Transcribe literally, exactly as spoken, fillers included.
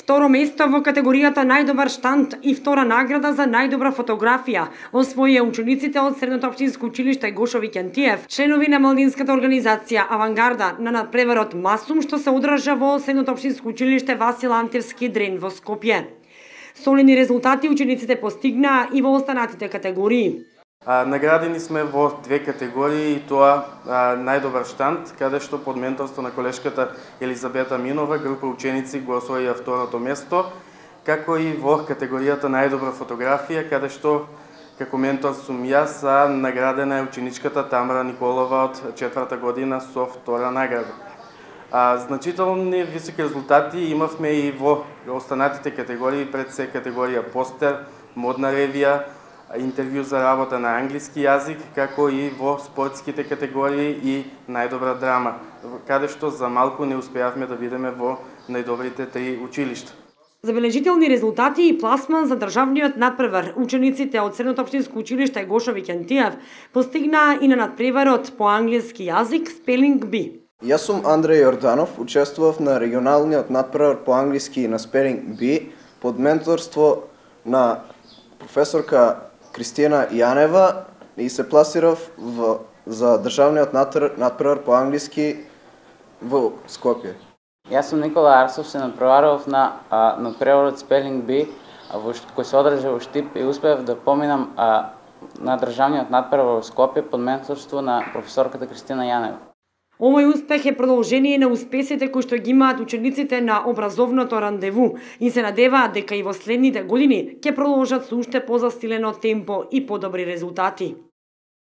Второ место во категоријата најдобар штанд и втора награда за најдобра фотографија освоија учениците од Средното општинско училиште Гошо Викентиев, членови на младинската организација Авангарда на надпреварот Масум, што се одржа во Средното општинско училиште Васил Антевски Дрен во Скопје. Солидни резултати учениците постигнаа и во останатите категории. А, наградени сме во две категории, и тоа а, најдобар штанд, каде што под менторство на колешката Елизабета Минова група ученици го освоија второто место, како и во категоријата најдобра фотографија, каде што како ментор сум јас, а наградена е ученичката Тамара Николова од четврта година со втора награда. А, значителни високи резултати имавме и во останатите категории, пред се категорија постер, модна ревија, интервју за работа на англиски јазик, како и во спортските категории и најдобра драма, каде што за малку не успеавме да бидеме во најдобрите три училишта. Забележителни резултати и пласман за државниот надпревар учениците од Средното општинско училиште Гошо Викентиев постигнаа и на надпреварот по англиски јазик Spelling Bee. Јас сум Андреј Јорданов, учествував на регионалниот надпревар по англиски на Spelling Bee под менторство на професорка Кристина Јанева и се пласирав в, за државниот надпревар по англиски во Скопје. Јас сум Никола Арсов, се надпреварував на а, надпреварот Spelling Bee, кој се одржа во Штип, и успеав да поминам а, на државниот надпревар во Скопје под менторство на професорката Кристина Јанева. Овој успех е продолжение на успесите кои што ги имаат учениците на образовното рандеву и се надеваат дека и во следните години ќе продолжат со уште позастилено темпо и подобри резултати.